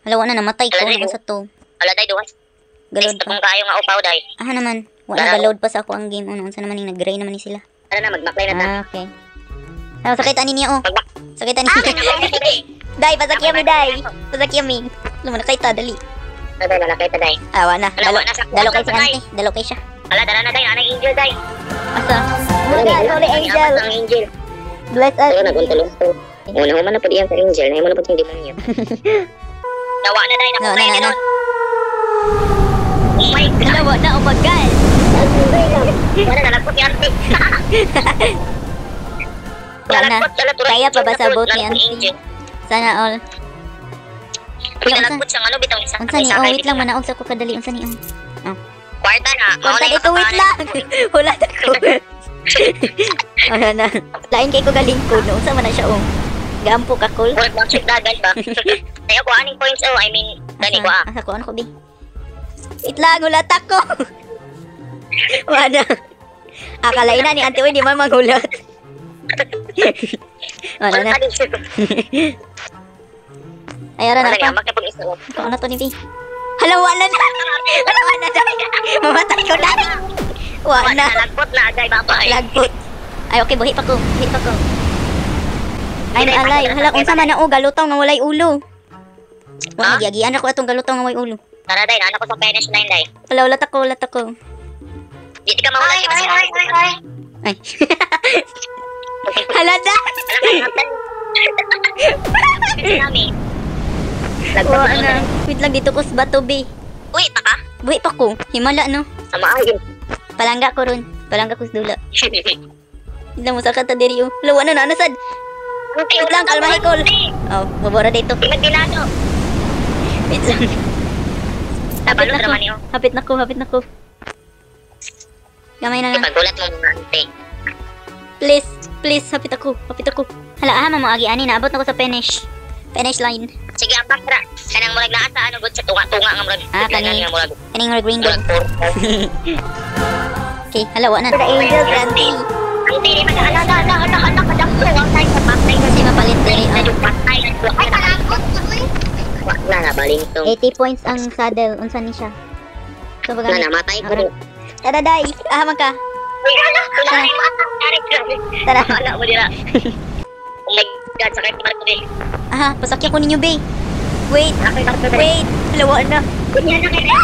Hala, wala na, namatay ko. Hala, day, Ano sa to? Wala day duwas. Galod Next pa. kung kayo nga upaw day. Ah, naman. Wala, galod pa sa ako ang game. Ano, unsa naman yung nag-gray naman ni sila. Tara na, mag-backline na ta. Ah, okay. Ah, sakit ani niya, oh. Mag-back. Sakit ani niya. Day, pasakya mi, day. Pasakya mi. Luman na kita, dali. Day, malakay ta day. Ah, wala. Wala, wala, sakto. Dalo kay si ante. Dalo kay siya. Hala, dala na day, anay angel day. Asa? Oh my God, holy angel. Ang angel. Bless us. Ito, nag-untulong-tulong. Una mo man na po diyan sa angel, na mo na po yung demonyo. Nawa na day, nakukay na nun. Oh my God. Hala, wala, oh my God. Wala, nalagpot ni ante. Wala na. Kaya pa ba sa boat ni Auntie? auntie? Sana all. Pinalagpot siyang ano, bitong isang Unsa ni? Oh, wait lang, manaog sa ko kadali. Unsa ni? Oh. Kwarta na. Kwarta dito, wait lang. Wala na ko. Wala na. Lain kay ko galing ko. No? Unsa man na siya, oh. Gampo ka, cool. Work lang check dagal ba? Tayo ko aning points, oh. I mean, gani ko ah. Asa ko, ano ko, bi? Wait lang, ulat ako. Wala. Akalain na ni Auntie Uy, di man magulat. Wala na. Ay, ara na pa. Ano to ni Bi? Hala, wala na. Hala, wala na. Mamatay ko na. Wala na. Lagbot na, agay babay. Lagbot. Ay, okay, buhi pa ko. Buhi pa ko. I'm alive. Hala, kung sama na, oh, galutaw nga walay ulo. Wala, nagyagian ako atong galutaw nga walay ulo. Tara, day, naanak ko sa finish line, day. Wala, ulat ako, ulat ako. Di ka mawala, di ba siya? Ay. Hala na. Wala na. Wait lang, dito ko sa bato, Bi. Uy, taka. Buhi pa ko. Himala, no? Sama ayun. Palangga ko ron. Palangga ko sa dula. Hindi mo sakata diri, oh. Hala, wala na, anasad. Wait lang, kalmahi ko. Oh, bubura dito. Pinagbilado. Wait lang. Hapit na ko. naman yun. Hapit na ko, hapit na ko. Gamay na nga. Ipagulat mo mga ante. Please, please, hapit ako. Hapit ako. Hala, mamaagi ani. Naabot na ko sa finish. Finish line. Sige, ang bakra. Kanang murag naa sa ano, good sa tunga-tunga nga murag. Ah, kani. Kaning mga green dog. Murag Okay, hala, wala na. The angel, Granty. Ante, di ba na ala, kadakto. Ang tayo sa patay. Kasi mapalit diri. Yung patay. Ay, palangkot. Wala na, balintong. 80 points ang saddle. Unsa ni siya? So, baga. Na, namatay ko. Tara, day. Ahamang ka. Tara. Wala mo dira. Oh my God, sakay ko marko din. Aha, pasakyan ko ninyo, Bay. Wait. Wait. Hala, wala na. Kunya na kayo.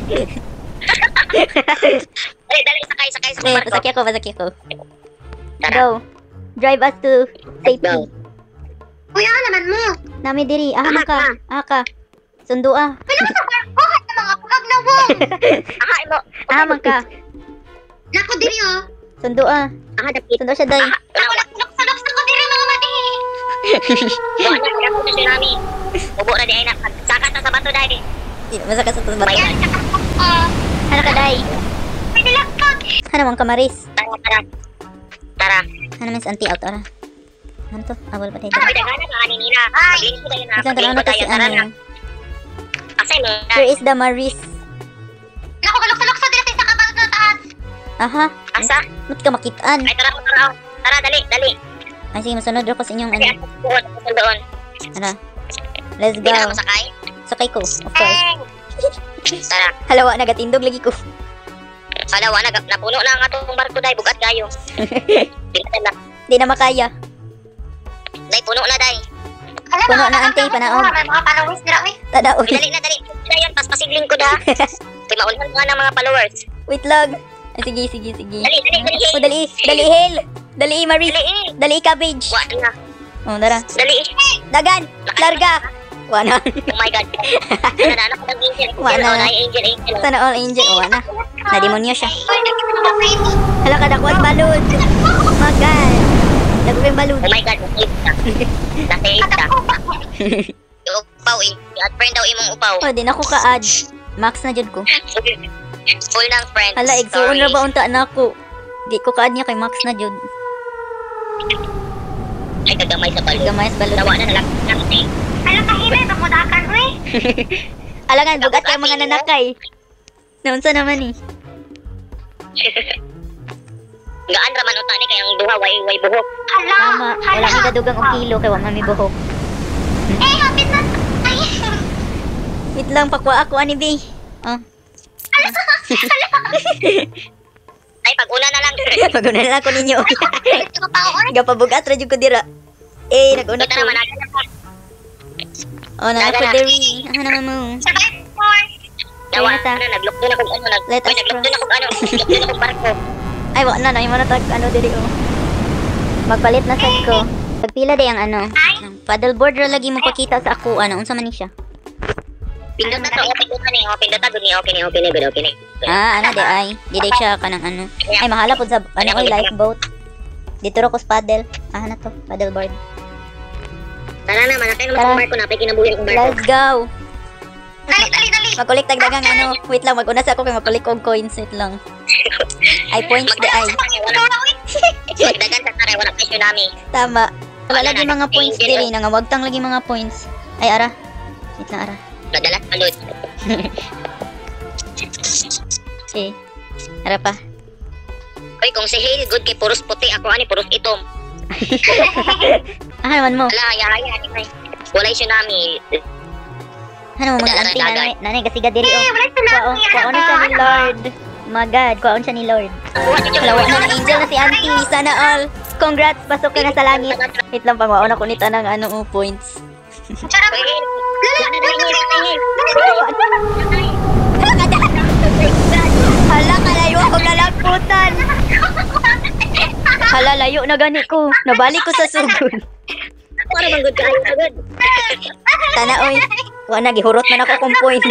Dali, sakay Bay, marko. pasakyan ko. Tara. Go. Drive us to safety. Go. Kuya, naman mo. Nami diri. Ahamang ka. Aha ka. Sundo ah. Bakit na mga pagag na mo? Aha, mo. Ahamang ka. Nako diri oh. Sundo ah. Aha, dapit. Sundo siya, day. Nako, laks ko diri mga mati. Buwan na kaya ko sa tsunami. Ubo na di ay sakat na sa bato dahil. Masa ka sa bato. Bayan ka ako. Ano ka, day? May nilagkag. Ano mong kamaris? Tara. Ano man sa anti-out, ora? Ano to? Awal pa tayo. Ay, dagana mga aninina. Ay, linis ko tayo na. Isang tanong na to si Tara na. ano. Asay mo. Where is the Maris? Nako, galok-galok diri sa kabag na taas. Aha. Asa? Ba't ka makitaan? Ay, tara. Tara, dali. Ay, sige, masunod ako sa inyong ano. Ay, buwan sa doon. Tara. Let's Di na go. ako sakay. Sakay ko, of course. Tara. Halawa, nagatindog lagi ko. Alawa, napuno na ang atong barko dahil bugat kayo. Pinatala. Di na makaya. Dahil puno na dahil. Puno na, ante, panaog. May mga followers nila, uy. Tadaon. Dali. Dali yan, pasigling ko da. Kaya maunhan nga ng mga followers. Wait lang. Ay, sige. Dali. Oh, dali, Hill. Dali, Maris. Dali. Dali, cabbage. Wala na. Oh, dara. Dali. Dagan. Larga. Wala. Oh my God. Nananak ko ng angel. Wala. Angel. Sana all angel. Oh, wala. Na-demonyo siya. Uy, nakita mo ba ito? Hala ka, dakwat balon. Oh my God. Dagwing balon. Oh my God, nasave ka. Yung upaw eh. I-add friend daw imong upaw. Oh, di na ko ka-add. Max na jud ko. Full ng friends. Hala, igsuon ra ba unta na ko? Di ko ka-add niya kay Max na jud. Ay, kagamay sa balon. Gamay sa balon. Tawa na nalang. Alam ka, Hime, pamudakan, uy. Alangan, bugat kayo mga nanakay. Naunsa naman eh. Gaan raman unta ni kayang duha way buhok. Tama, wala may kadugang og kilo kay wa man may buhok. Hapit na. Ay. Wait lang, pakwa ako ani be. Oh. Ay, pag-una na lang. Pag-una na lang ko ninyo. Ito pa ako. Gapabugat ra jud ko dira. Eh, nag-una Kita ko. naman natin. Oh, na ako diri. Ano naman mo? Nawa Ayun na ta. na, naglukdo na kung ano. Let us Naglukdo na kung ano. Naglukdo na kung barko. Ay, wa na mo na tag ano diri oh. Magpalit na sad ko. Pagpila day ang ano. Ang paddleboard ra lagi mo pakita sa ako ano. Unsa man ni siya? Pindot na to, open na ni. Pindot na, good ni, okay ni, okay ni, good, okay ni. Ah, ano de ay. Di day siya kanang ano. Ay, mahala pud sa ano oy lifeboat. Dito ra ko sa paddle. Ah, na to, paddleboard. Tara na, malaki naman Tara. kung barko na. Kinabuhin kong barko. Let's go. Dali. Makulik tagdagang ano. Wait lang, mag-una sa ako kay makulik og coins wait lang. Ay points de ay. Magdagan sa tara, wala kayo tsunami. Tama. Wala lagi mga points diri nga wagtang lagi mga points. Ay ara. Wait lang ara. Madalas palod. Okay. Ara pa. Uy, kung si Hale, good kay puros puti. Ako ani, puros itom. Ah, naman mo. Wala, haya. Walay tsunami. Ano mo mga auntie nanay kasiga diri oh. Kwaon na siya ni Lord. My God, kwaon siya ni Lord. Lawak na ng angel na si auntie. Sana all. Congrats, pasok ka na sa langit. Wait lang, pangwaon ako nito ng ano points. Hala, kalayo ako lalagputan. Hala, layo na gani ko. Nabalik ko sa sugod. Para bang good kayo, good. Tana, oy. Wala, gihurot man ako kung points.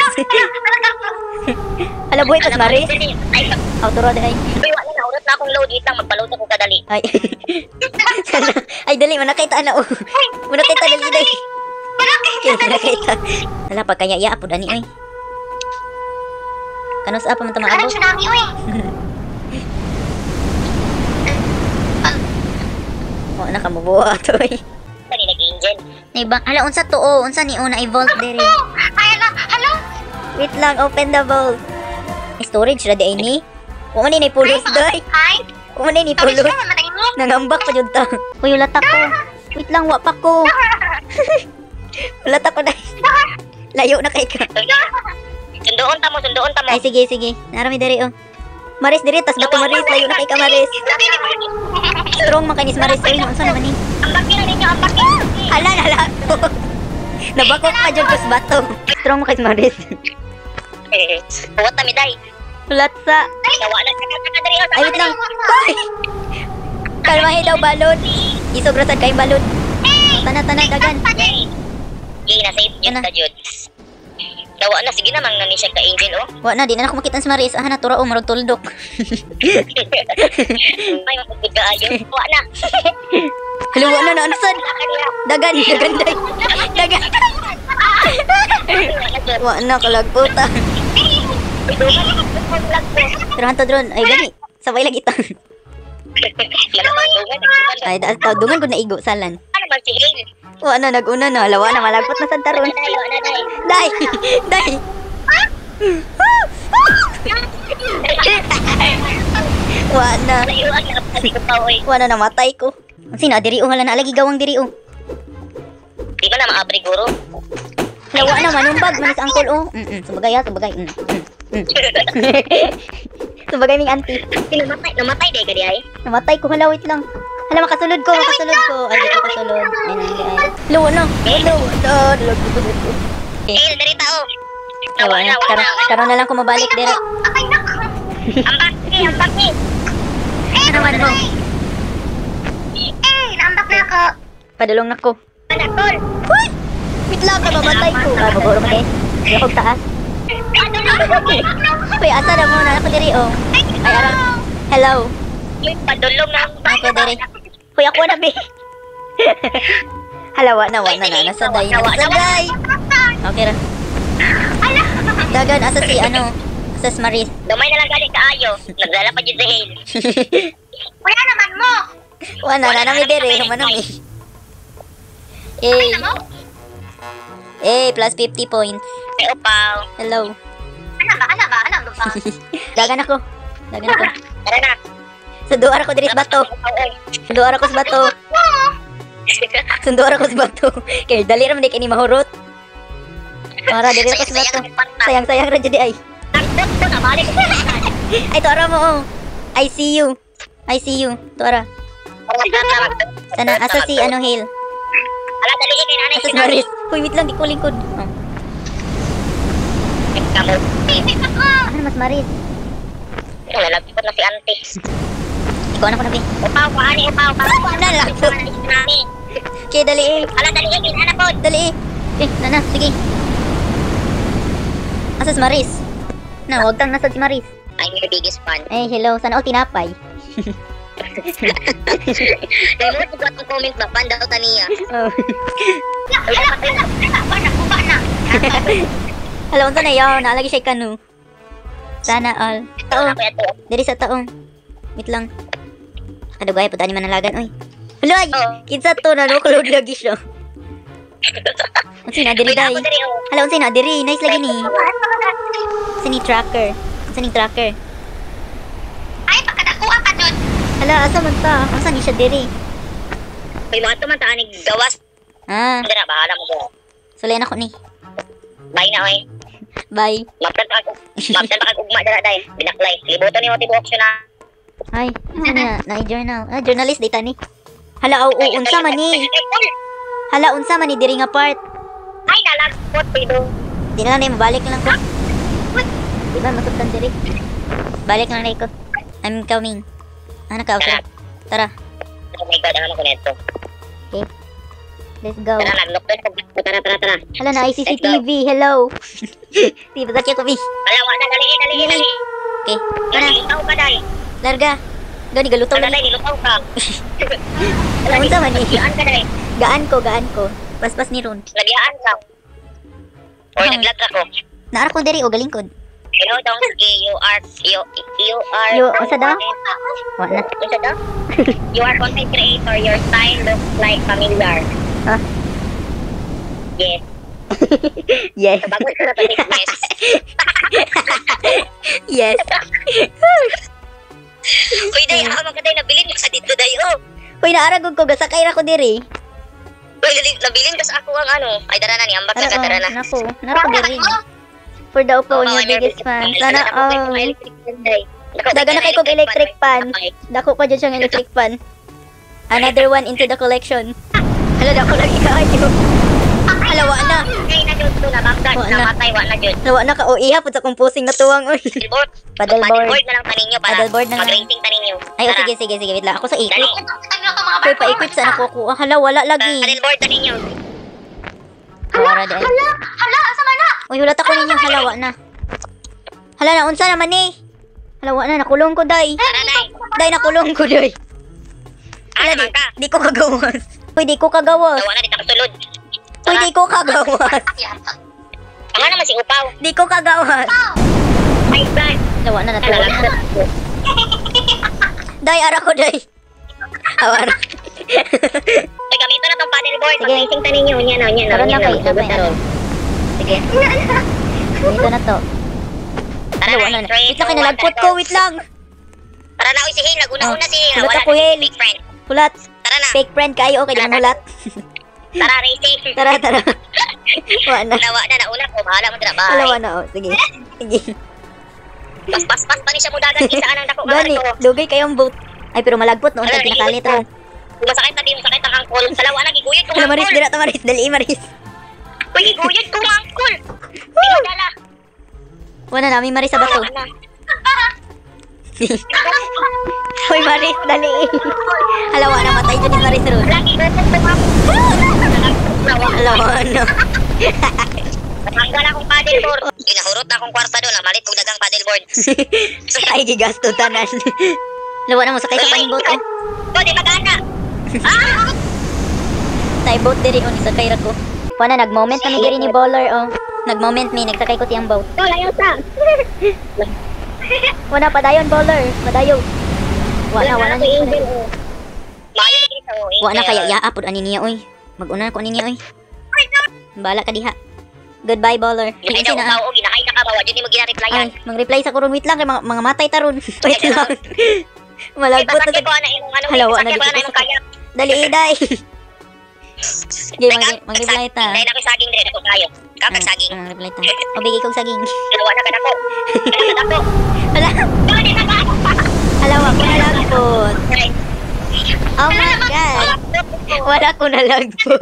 Hala, buhay kas Maris. Autoro de ay. Uy, wala na, urot na akong load. Wait lang, magpaload ako kadali. Ay. Sana. Ay, dali, manakita na, oh. Manakita, dali, dali. Okay, manakita. Hala, pagkaya-iya, po, dani, oy. Kanos apa man tamaabot? Anong tsunami, uy? Wala na kamubuha to, oy. Dali, nag-angel. Naibang, hala, unsa to, oh. Unsa ni, oh, na-evolve diri. Ay, hello? Wait lang, open the vault. Storage ra di ni. Kung ano ni pulos day. Hi? Kung ano ni pulos. Nangambak pa jud ta. Uy, ulat ako. Wait lang, wa pa ko. Ulat ako day. Layo na kay ka. Sundoon ta mo. Ay, sige, sige. Narami diri, oh. Maris diri, tas bato Maris. Layo na kay ka, Maris. Strong makanis Maris. Uy, unsa naman ni? Ang baki na ninyo, ang baki. Hala, hala. Nabakot pa jud kas bato. Strong makanis Maris. Huwag kami, day. Ulat sa. Nawa na, saka dari. Ay, wait lang. Uy! Kalmahin daw balon. Isog rasad kay balon. Tana, dagan. Yay, na-save yun Ano? ka, Jud. Nawa na, sige naman na siya ka-angel, oh. Wa na, di na ako makita sa Maris. Ah, natura o, marag tuldok. Ay, mapagod ka ayo. Nawa na. Hello, wa na, naansan. Dagan, day. Dagan. Wa na, kalagputa. Tirahan to, drone. Ay, gani. Sabay lagi ito. Ay, dungan ko na igo, salan. Ano ba si Hale? Wa na, nag-una na. Lawa na, malagpot na sa taron. Nawa na, day. Day. Wa na. Layuan na kasi ko pa, oy. Wa na, namatay ko. Sino, diri o, hala na, lagi gawang diri o. Di ba na maabri guro? Lawa na, manumbag, manis angkol o. Sabagay ha, sabagay. Sabagay ming auntie. Namatay day ka di ay. Namatay ko, hala, wait lang. Hala, makasulod ko. Ay, di ko kasulod. Ay, ay. Lawa na. Okay. Hale, dari tao. Lawa na. Karon na lang ko mabalik dire. Ay, nako. Ang baki. Ano man mo? Naambak na ako. Padulong na ko. Manatol. Uy! Wait lang, mamatay ko. Ah, buburo mo din. Hindi ako taas. Uy, asa na muna. Ako diri, oh. Ay, ara. Hello. Yung padulong na. Ako diri. Uy, ako na, be. Hala, wa na. Nasaday. Okay ra. Dagan, asa si, asa si Maris. Dumay na lang galing kaayo. Naglalapad yun si Hale. Wala naman mo. Wa na, nanami diri. Manami. Plus 50 points. Ay, opaw. Hello. Ano ba? Dagan ako. Tara na. Sunduar ako diri sa bato. Sunduar ako sa bato. Kaya dali raman di kini mahurot. Ora diri ko sa to. Sayang-sayang ra jud ay. Nagpot ko na balik ko. Ay to ara mo. Oh. I see you. To ara. Sana asa si ano Hale. Ala dali kay nanay Asa si Maris. Uy, wait lang di ko lingkod. Oh. Kamu. Ano mas Maris? Lalagpot na si auntie. Ikaw na ko na be. Upaw ko ani upaw. Na lang. Okay, dali eh. Ala dali kay nanay po. Dali eh. Nana, sige. Asa si Maris? Na, wag kang nasa si Maris. I'm your biggest fan. Eh, hello. Sana all tinapay. Dahil mo buat ang comment ba? Fan daw taniya. Oh. Bana. Hello, unsa na yaw? Naalagi siya kanu. Sana all. Ako yan to. Diri sa taong. Wait lang. Kadugay po tani manalagan oy. Hulay! Kinsa to na no kulod lagi siya. Unsa na diri day? Hello, unsa na diri? Nice lagi ni. Sini tracker. Sini tracker. Ay, pagkadakuha ka doon. Hala, asa man ta? Asa ni siya diri? May mga tumataanig gawas. Ah, Hindi na, bahala mo doon. sulian ako ni. Bye na, oy. Bye. Maptan pa kag-ugma dala day. Binaklay. Libuto ni mo tibo option na. Ay, asa na? Na-journal. Ah, journalist data ni. Hala, oo, unsa man ni? Hala, unsa man ni diri nga part? Ay, nalagpot pido. Di na lang na mabalik lang ko. Di ba masubtan diri? Balik lang na ko. I'm coming. Ano ka, okay? Tara. Oh my God, ano ko neto? Okay. Let's go. Tara, nag-lock doon. Tara. Hala na, ICCTV. Hello. Tiba sa kya ko, bi. Alawa na, dali. Okay. Ano? Lutaw ka, day. Larga. Gani, galutaw Ano, na. day, lutaw ka. Hala, unsa man ni? Nagyaan ka, day. Gaan ko. Paspas ni Ron. Nagyaan ka. Or naglag ako. Naara ko diri o galingkod. Hello, Donkey. You are... Unsa daw? Wala. Unsa daw? You are content creator. Your style looks like familiar. Ha? Yes. Yes. Bago na ba yes? Yes. Uy, day, ako ka day, nabilin ko sa dito, day, oh. Uy, naaragod ko. Gasakay ra ko diri. Uy, nabilin ka sa ako ang ano. Ay, dara na ni, ambak na ka, dara na. Naku. Nara ko diri. For the upo, your biggest fan. Sana all. Daga na kay kog electric fan. Dako pa dyan siyang electric fan. Another one into the collection. Hala, dako lagi ka ayo. Hala, wa na. Ay, na dyan to, nabagdan, Wa na. namatay, wa na dyan. Wa na ka. O, iha po sa composing na tuwang. Uy. Paddleboard na lang taninyo para Paddleboard na lang. mag-rating taninyo. Ay, o, sige. Wait lang. Ako sa Dali. equip. Uy, pa-equip sa nakukuha. Hala, wala lagi. Paddleboard taninyo. Hala, asa man na? Uy, hulat ako ninyo. Hala, wa na. Hala, naunsa naman eh. Hala, wa na. Nakulong ko, day. Tara, day. Day, nakulong ko, day. Ano man ka? Di ko kagawas. Uy, di ko kagawas. Dawa na, di na kasulod. Uy, di ko kagawas. Ang naman si Upaw. Di ko kagawas. My God. Lawa na natuwa. Day, ara ko, day. Awara. Ay, gamito na tong paddleboard. Sige. Mag-rating taninyo. Yan na. Karoon lang kayo, Sagot sabay. karoon. Sige. Dito na to. Tara Lawa na, na. three, Wait lang, two, kinalagpot one, ko. Wait lang. Tara na, uy, si Hale. Naguna-una si Hale. Hulat Wala ako, na si Hale. big friend. Hulat. Tara na. Fake friend kayo. Okay, lang hulat. Tara, racing. Tara. Wa na. Nawa na, nauna ko. Bahala mo dira. Bye. Alawa na, oh. Sige. Sige. Pas pa ni siya mo dagan. Isa ka nang dako. Gani, dugay kayong boat. Ay, pero malagpot noon. Tag pinakalit ron. Masakit na din, masakit ang angkol. Sa lawa na, giguyod ko Hala, ang Maris. angkol. Dira ta, Maris. Dali, Maris. Uy, giguyod ko ang angkol. Dala. Wala namin, Maris, sa bato. Hoy, Maris, dali. Alawa na, matay dyan ni Maris ron. Lagi ko sa Alawa na. Natanggal akong paddleboard. Ginahurot na akong kwarta doon. Malit kong dagang paddleboard. Ay, gigasto tanan. Lawa na mo, sakay sa paning boat, oh. O, di magana. Ah! Sa boat diri, oh, nisakay ra ko. Pana, nag-moment kami diri ni Baller, oh. Nag-moment mi, nagsakay ko siyang boat. O, layo sa. Wala, padayon, Baller. Padayon. Wala ko niya. angel, o. Mayo na dito, o. Wala kaya, yaapod ani niya, oy. Mag-una ko ani niya, oy. Bala ka diha. Goodbye, Baller. Ginay Sige na na. upaw, o. Ginahay na ka ba? Wadi ni mo gina-replyan. Ay, mag-reply sa kurong. Wait lang, kay mga matay taron. Wait lang. Malagpot na Pasakit sa... ko na yung ano. Halawa na, Pasakit di ko ko na yung sa- kayak. Dali, Day. Sige, mag-reply ta. Dahil ako saging dire, ako kayo. Kapag saging. Reply ta. O bigay kong saging. Nawa na kadako. Kadako. Hala. Dali na ka. Hala, wala ko nalagpot. Oh my God. Wala ko nalagpot.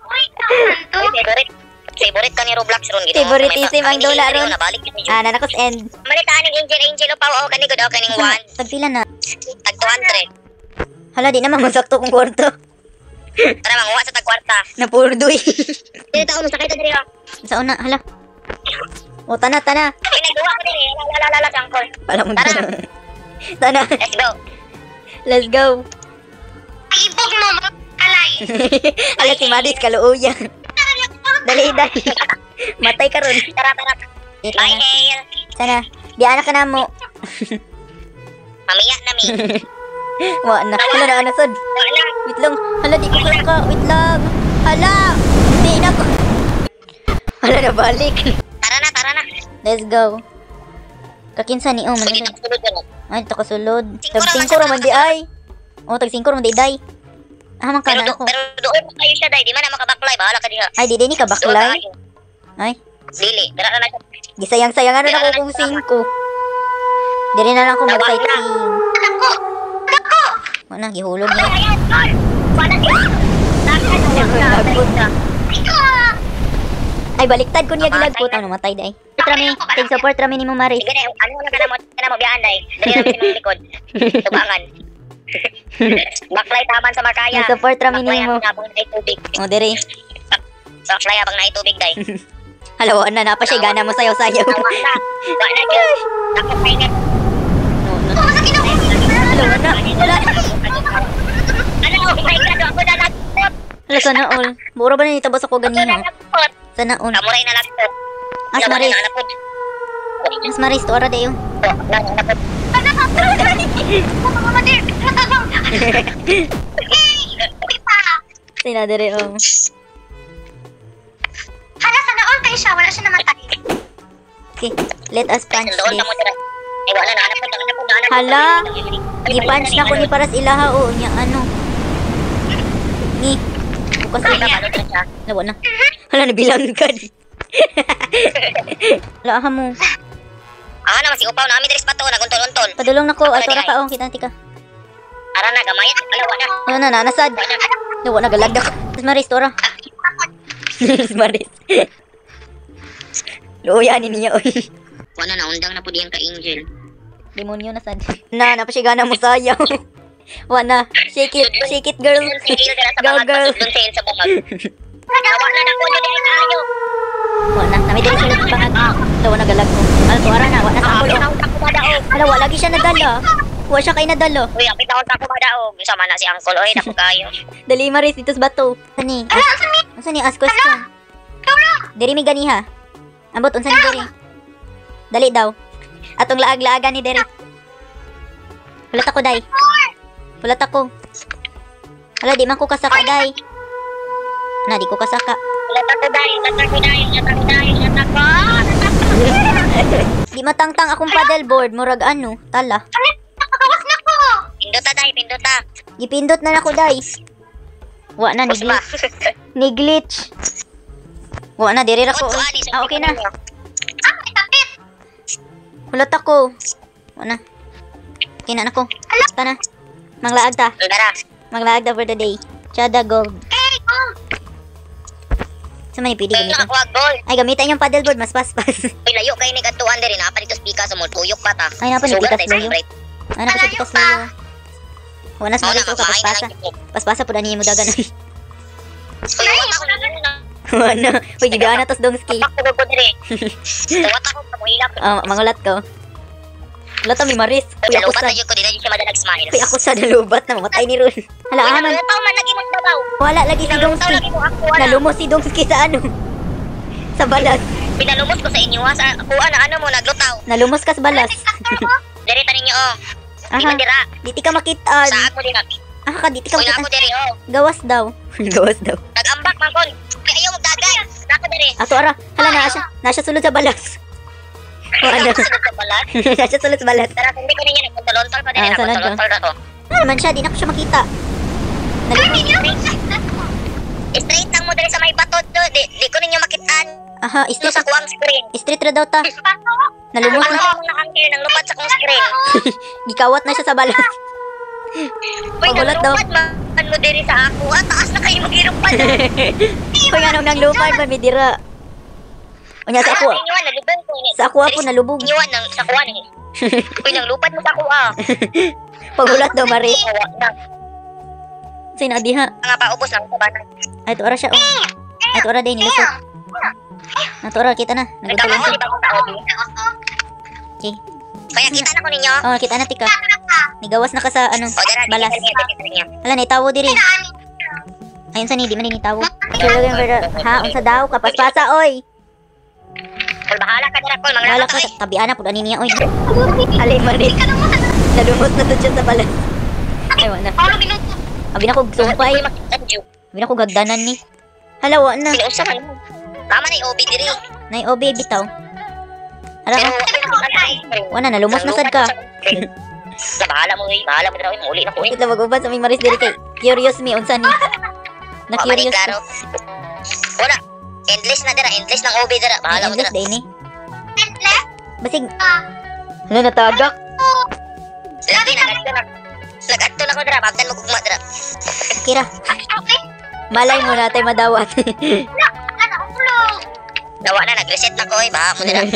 Favorite ka ni Roblox ron. Favoritism ang dula ron. Nabalik yun. Nanakos end. Malitaan ng Angel pa o kani good o kaning 1. Tagpila na. Tag 200. Hala, di naman masakto kong kwarto. Tara manguha sa tag kwarta. Napurdoy. Dili ta mo sakay ta diri. Sa una, hala. O, tana. Ay nagduwa ko diri. La sangkol. Pala mo Tara. Tana. Let's go. Let's go. Ibog mo kalay. Hala, si Maris kaluuya. Dali. Matay ka ron. Tara. Bye, Hail. Sana. Diana ka na mo. Mamaya na mi. Wa na. Hala na anasod. Wala. Wait lang. Hala, di ko ka. Wait lang. Hala. Di na ko. Hala, nabalik. Tara na. Let's go. Kakinsa ni Om. Pwede ito sulod na. Ay, ito kasulod. Tag-5 raman di ay. O, tag-5 raman di day. Man ka na ako. Pero doon mo kayo siya, day. Di man na makabaklay. Bahala ka diha. Ay, di ni ka baklay. Ay, Dili. Tara na siya. gisayang-sayang ano na ko kung 5. Diri na lang ako mag-sightseeing. Dako! Wala, gihulog niya. Wala Ay, baliktad ko niya gilagpot. Ano, matay day. Support rami ni mo, Maris. Sige na, ano na ka na mo biyaan, day. Dali na sa likod. Tubangan. Baklay taman sa Markaya. Support rami ni mo. Baklay abang na itubig. O, diri. Baklay abang na itubig, day. Hala, wala na. Napa siya. Gana mo sayaw-sayaw. Wala na yun. Ako kaingat. No. Hala, wala. Ano, kaingat. Ako na nagpot. Hala, sana all. Mura ba na nitabas ako ganina? Sana all. Kamuray na nagpot. As Maris. As Maris, to ara dayo. Sina dire oh. Hala, sana all kayo siya. Wala siya namatay. Okay, let us punch Doon this. na mo tira. Eh, wala na. Hala, i-punch na ko ni paras ilaha o niya ano. Ni. Bukas na. Lawa na. Hala, nabilanggan. Hala, mo. Ah, naman si upaw namin diri sa bato. Naguntol-untol. Padulong na ko. Asura ka o. Kita tika. Ara na, gamayat. Alawa na. Ano na, nanasad. Lawa na, galagdak. Mas Maris, tora. Mas Maris. Luuyanin niya, oy. Wala na, undang na po diyan ka Angel. Demonyo na sad. Na, napasigana mo sayaw. Wana, shake it girl. Girl. Doon sa sa bangag. Alawa na na ko diri kayo. Wana, nami din sila sa bangag. Lawa na galag ko. Alto ara na, wana sa kulo. Ala, wala lagi siya nadala. Wa siya kay nadalo. Uy, ang pitahon ta ko madaog. Sama na si Uncle. Oy, naku kayo. Dali Maris dito sa bato. Ani? Unsa ni ask question? Diri mi ganiha. Ambot unsa ni diri? Dali daw. Atong laag-laagan ni diri. Hulat ako, day. Hulat ako. Hala, di man ko kasaka, day. Na, di ko kasaka. Latak ko dahil. Di matangtang akong paddleboard. Murag ano, tala. Nakakawas na ko. Pinduta dahil, pinduta. Gipindot na nako, day. Wa na, Pusma. ni-glitch. Wa na, diri ra ko. Ah, okay na. Hulat ako. Wa na. Okay na nako. Tana. Manglaag ta. Tara. Manglaag ta for the day. Chada gold. Sa may pili Kaya gamitin. ako gold. Ay, gamitan yung paddleboard. Mas paspas. Uy, layo kayo ni Gatuan diri. Napa dito spika sa mall. Tuyok pa ta. Ay, napa ni Sugat Tikas tayo sa Loyo. break. Ay, napa si Tikas Loyo. Wana sa maris ko kapaspasa. Paspasa po na niya mo dagan. Uy, wata ko na na. Wana. Uy, gigana tos dongski. Pakugod ko diri. Wata ko kamuhilap. Mangulat ko. Wala mi Maris. Uy, ako Lubat sa... na yun ko. Di na yun siya madalag smile. Uy, ako sa nalubat na mamatay ni Ron. Hala, Uy, aman. nalutaw man lagi magbabaw. Wala lagi si Dongski. Nalumos si Dongski sa ano. Sa balas. Pinalumos ko sa inyo ha. Sa kuha na ano mo, naglutaw. Nalumos ka sa balas. Diri ta ninyo oh. Di Aha. man dira. Diti ka makitaan. Sa ako dira. Ka, diti ka Uy, na makitaan. ako diri oh. Gawas daw. Gawas daw. Nag-ambak man kon. Uy, ayaw magdagan. Na ako diri. Ato ara. Hala, nasa sulod sa balas. Ayaw ko sunod sa balat. Nasa sulod sa balas. Tara, hindi ko ninyo nagkontol-ontol pa diri. Ah, sunod Nagkontol-ontol na to. Ano naman siya, di na ko siya makita. Straight lang mo diri sa may batot do. Di ko ninyo makitaan. Aha, Ito street. sa kuwang screen. Street ra daw ta. Nalumos na. Ano mo na ang nang lupad sa kong screen. Gikawat na siya sa balas. Uy, Pagulat daw. naglupad man mo diri sa ako. Taas na kayo mag-ilupad. Kung anong nang lupad man midira. Unya sa ako. Inyuan, nalubong ko. Sa ako po nalubog. Inyuan ng sa kuwan eh. Uy, nang lupad mo sa kuwa. Pagulat daw mari. Nang Sino diha? nga paubos lang sa bata. Ay to ora siya. Oh. Ay to ora day nilusot. Na to ora kita na. Nagutulong Nagtama ko, siya. di ba kung tao? Okay. Kaya kita na ko ninyo. Oh, kita na tika. Nigawas na ka sa ano, O, dara, balas. niya. Hala na itawo diri. Ayun sa ni di man ni tawo. Kailangan ba ha unsa daw kapaspasa oy. Kol, bahala ka dara, Kol. Wala Manglakot ka ka. tabi ana pud ani niya oy. Alay man rin. Nalumot na to siya sa balas. Ay wala. Abi na ko sumpay. Abi na ko gagdanan ni. Hala wa na. Kinausa ka mo. Tama na yung OB diri. Nay obi bitaw. Hala Pero, wa na nalumos na sad ka. Bahala mo, bahala mo dara. Uli na ko eh. Kita magubad sa may maris diri kay. Curious me unsa ni. Na Wa man curious. klaro. Wala. Endless na dira, endless ng OB dira. Bahala mo dira. English day ni. Basig. Ano natagak? Lagi na Lagadto na ko dira, babdan mo gugma dira. Kira. Malay mo natay madawat. Nawa na, nag-reset na ko eh. Baha mo dira.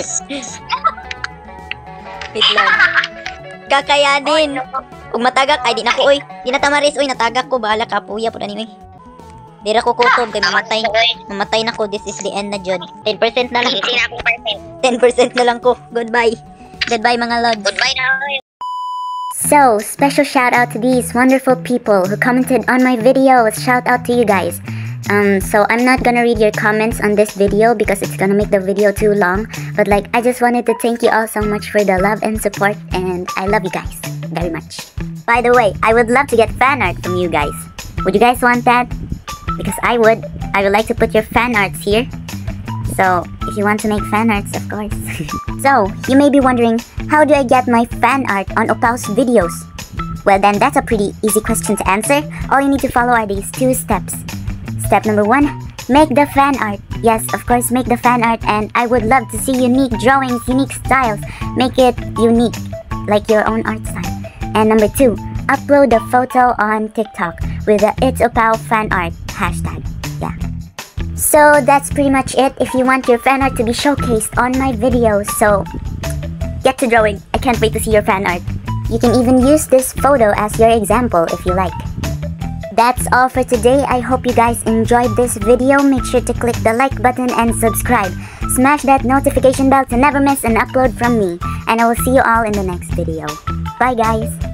Wait lang. Kakayanin. Kung matagak, ay di na ko oy. Di na tamaris oy, natagak ko. Bahala ka, puya po na ni. Dira ko kutob kay mamatay. Mamatay na ko. This is the end na jud. 10% na lang. Hindi na akong percent. 10% na lang ko. Goodbye. Goodbye mga lods. Goodbye na oy. So, special shout out to these wonderful people who commented on my videos. Shout out to you guys. So I'm not gonna read your comments on this video because it's gonna make the video too long. But like, I just wanted to thank you all so much for the love and support, and I love you guys very much. By the way, I would love to get fan art from you guys. Would you guys want that? Because I would. I would like to put your fan arts here. So, if you want to make fan arts, of course. So, you may be wondering, how do I get my fan art on Opal's videos? Well then, that's a pretty easy question to answer. All you need to follow are these 2 steps. Step number 1, make the fan art. Yes, of course, make the fan art, and I would love to see unique drawings, unique styles. Make it unique, like your own art style. And number 2, upload the photo on TikTok with the It's Opal fan art hashtag. Yeah. So that's pretty much it if you want your fan art to be showcased on my videos. So get to drawing. I can't wait to see your fan art. You can even use this photo as your example if you like. That's all for today. I hope you guys enjoyed this video. Make sure to click the like button and subscribe. Smash that notification bell to never miss an upload from me. And I will see you all in the next video. Bye guys!